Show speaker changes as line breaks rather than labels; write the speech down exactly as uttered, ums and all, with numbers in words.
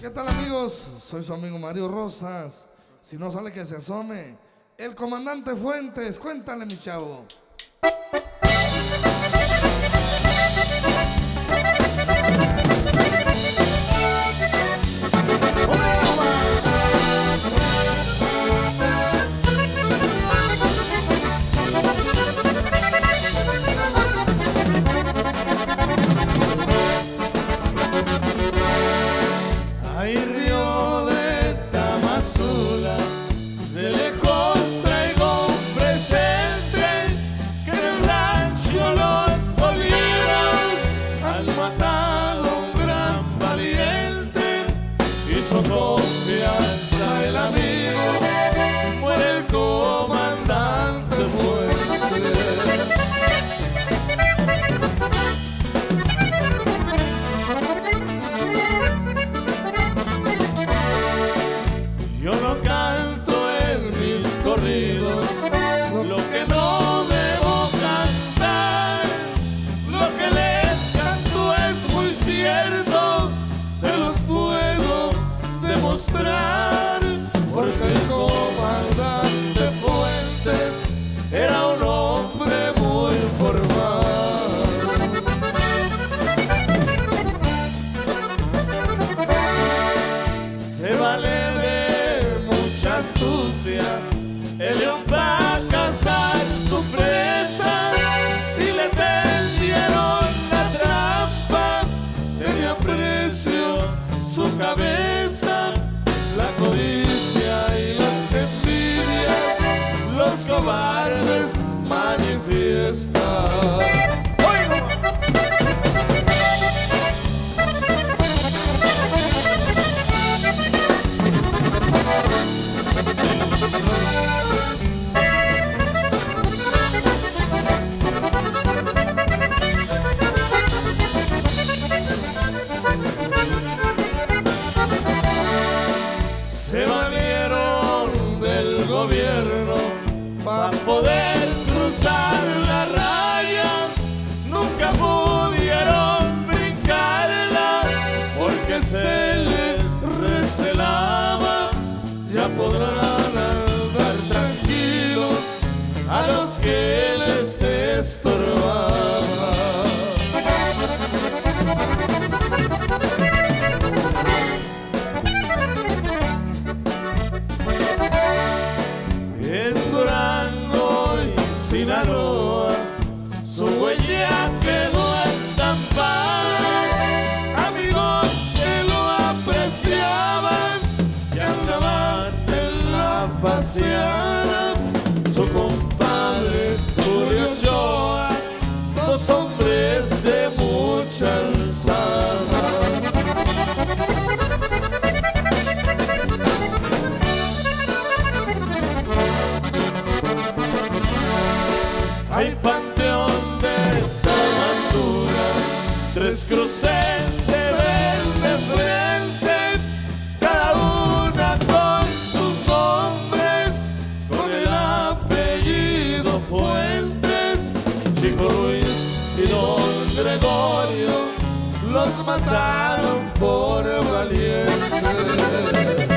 ¿Qué tal, amigos? Soy su amigo Mario Rosas. Si no sale, que se asome. El comandante Fuentes, cuéntale, mi chavo.
Ay, río de Tamazula, de lejos traigo un presente, que en el rancho los olivos han matado a un gran valiente. Hizo confianza el amigo por el comandante Fuentes. Yo no canto en mis corridos lo que no debo cantar. Lo que les canto es muy cierto, se los puedo demostrar. Porque el comandante Fuentes era un hombre muy formal. Se vale astucia, el león va a cazar su presa y le tendieron la trampa. Tenía precio su cabeza, la codicia y las envidias, los cobardes manifiestan. Se valieron del gobierno para poder cruzar la raya. Nunca pudieron brincarla porque se les recelaba. Ya podrán andar tranquilos a los que les estorbaba. En Durango y Sinaloa su huella quedó estampada. Amigos que lo apreciaban y andaban en la paseada. Su compadre Julio Ochoa, dos hombres de mucha alzada. Hay panteón de Tamazula, tres cruces se ven de frente, cada una con sus nombres, con el apellido Fuentes. Chico Luis y Don Gregorio los mataron por valientes.